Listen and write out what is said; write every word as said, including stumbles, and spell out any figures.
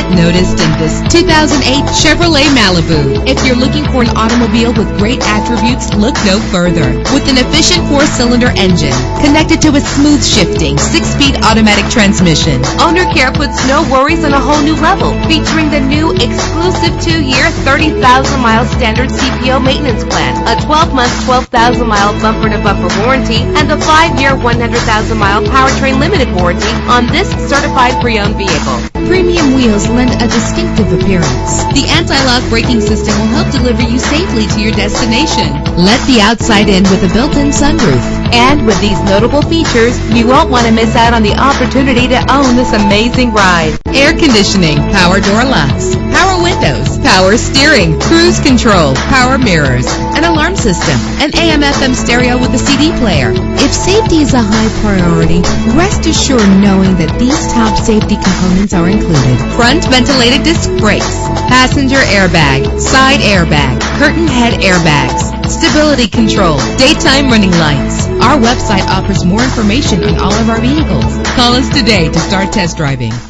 noticed in this two thousand eight Chevrolet Malibu. If you're looking for an automobile with great attributes, look no further. With an efficient four-cylinder engine connected to a smooth shifting six-speed automatic transmission, Owner Care puts no worries on a whole new level, featuring the new exclusive two-year, thirty thousand mile standard C P O maintenance plan, a twelve month, twelve thousand mile bumper-to-bumper warranty, and a five-year, one hundred thousand mile powertrain limited warranty on this certified pre-owned vehicle. Premium wheels lend a distinctive appearance. The anti-lock braking system will help deliver you safely to your destination. Let the outside in with a built-in sunroof. And with these notable features, you won't want to miss out on the opportunity to own this amazing ride. Air conditioning, power door locks, power windows, power steering, cruise control, power mirrors, an alarm system, an A M F M stereo with a C D player. If safety is a high priority, rest assured knowing that these top safety components are included. Front ventilated disc brakes, passenger airbag, side airbag, curtain head airbags, stability control, daytime running lights. Our website offers more information on all of our vehicles. Call us today to start test driving.